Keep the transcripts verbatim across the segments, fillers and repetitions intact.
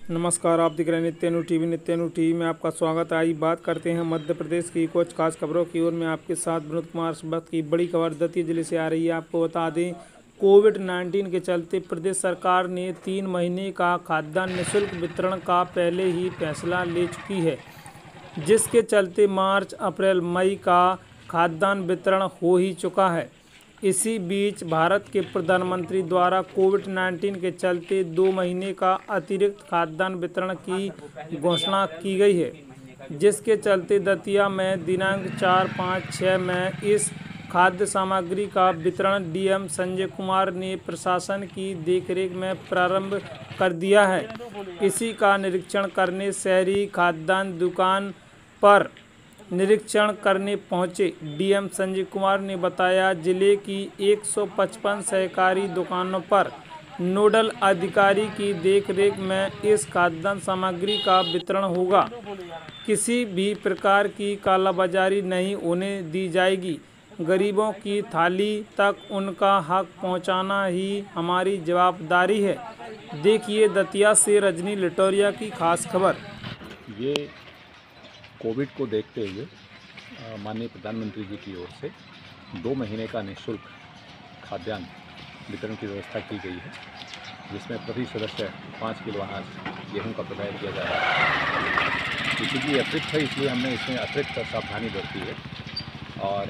नमस्कार, आप दिख रहे हैं नित्यानु टीवी। नित्यानु टीवी में आपका स्वागत है। आई बात करते हैं मध्य प्रदेश की कुछ खास खबरों की ओर। मैं आपके साथ विनोद कुमार। इस वक्त की बड़ी खबर दतिया जिले से आ रही है। आपको बता दें, कोविड नाइन्टीन के चलते प्रदेश सरकार ने तीन महीने का खाद्यान्न निःशुल्क वितरण का पहले ही फैसला ले चुकी है, जिसके चलते मार्च अप्रैल मई का खाद्यान्न वितरण हो ही चुका है। इसी बीच भारत के प्रधानमंत्री द्वारा कोविड नाइन्टीन के चलते दो महीने का अतिरिक्त खाद्यान्न वितरण की घोषणा की गई है, जिसके चलते दतिया में दिनांक चार पाँच छः में इस खाद्य सामग्री का वितरण डीएम संजय कुमार ने प्रशासन की देखरेख में प्रारंभ कर दिया है। इसी का निरीक्षण करने शहरी खाद्यान्न दुकान पर निरीक्षण करने पहुंचे डीएम संजय कुमार ने बताया, जिले की एक सौ पचपन सहकारी दुकानों पर नोडल अधिकारी की देखरेख में इस खाद्यान्न सामग्री का वितरण होगा। किसी भी प्रकार की कालाबाजारी नहीं होने दी जाएगी। गरीबों की थाली तक उनका हक पहुंचाना ही हमारी जवाबदारी है। देखिए दतिया से रजनी लिटोरिया की खास खबर। ये कोविड को देखते हुए माननीय प्रधानमंत्री जी की ओर से दो महीने का निःशुल्क खाद्यान्न वितरण की व्यवस्था की गई है, जिसमें प्रति सदस्य पाँच किलो अनाज गेहूं का प्रदान किया जा रहा है। क्योंकि अतिरिक्त है, इसलिए हमने इसमें अतिरिक्त सावधानी बरती है और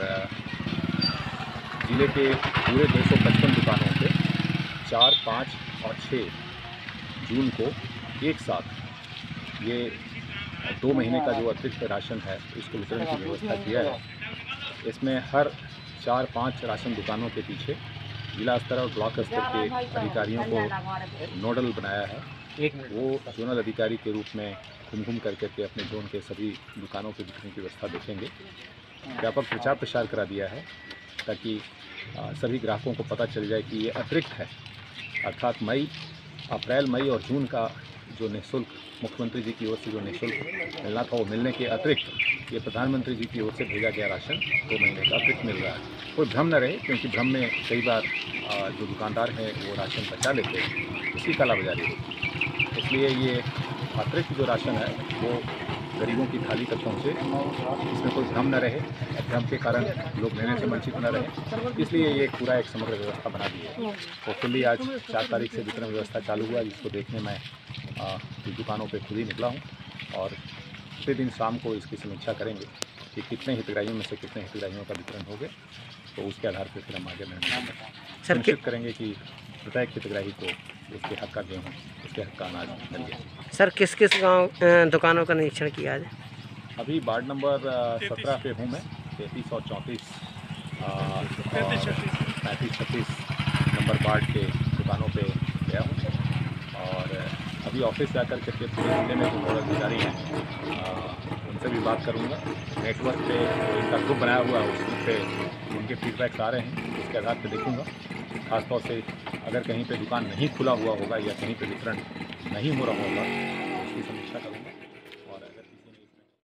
ज़िले के पूरे दो सौ पचपन दुकानों पे चार पाँच और छः जून को एक साथ ये दो महीने का जो अतिरिक्त राशन है इसको वितरण की व्यवस्था किया है। इसमें हर चार पाँच राशन दुकानों के पीछे जिला स्तर और ब्लॉक स्तर के अधिकारियों को नोडल बनाया है। वो जोनल अधिकारी के रूप में घूम घूम करके के अपने जोन के सभी दुकानों के वितरण की व्यवस्था देखेंगे। व्यापक प्रचार प्रसार करा दिया है ताकि सभी ग्राहकों को पता चल जाए कि ये अतिरिक्त है, अर्थात मई अप्रैल मई और जून का जो निःशुल्क मुख्यमंत्री जी की ओर से जो निःशुल्क मिलना था वो मिलने के अतिरिक्त ये प्रधानमंत्री जी की ओर से भेजा गया राशन दो महीने का अतिरिक्त मिल रहा है। कोई भ्रम न रहे, क्योंकि भ्रम में कई बार जो दुकानदार हैं वो राशन बचा लेते हैं, उसी कालाबाजारी होती। इसलिए ये अतिरिक्त जो राशन है वो गरीबों की थाली तक पहुँचे, इसमें कोई भ्रम न रहे, भ्रम के कारण लोग लेने से वंचित न रहे, इसलिए ये पूरा एक समग्र व्यवस्था बना दी है। तो फुल्ली आज चार तारीख से वितरण व्यवस्था चालू हुआ, जिसको देखने मैं दुकानों पे खुद ही निकला हूँ और प्रतिदिन शाम को इसकी समीक्षा करेंगे कि कितने हितग्राहियों में से कितने हितग्राहियों का वितरण हो गया, तो उसके आधार पर फिर हम आगे निर्णय सुनिश्चित करेंगे कि प्रत्येक हितग्राही को उसके हक का गेहूँ, उसके हक का अनाज मिल गया। सर किस किस गांव दुकानों का निरीक्षण किया है? अभी वार्ड नंबर सत्रह पे हूँ मैं, तैंतीस और चौंतीस पैंतीस छत्तीस नंबर वार्ड के दुकानों पे गया हूँ और अभी ऑफिस जाकर के पूरे जिले में जो नोडल अधिकारी हैं उनसे भी बात करूँगा। नेटवर्क पे इनका ग्रुप बनाया हुआ है, उस ग्रुप पे उनके फीडबैक्स आ रहे हैं, उसके आधार पर देखूँगा। खासतौर से अगर कहीं पे दुकान नहीं खुला हुआ होगा या कहीं पे वितरण नहीं हो रहा होगा, उसकी समीक्षा करूँगा।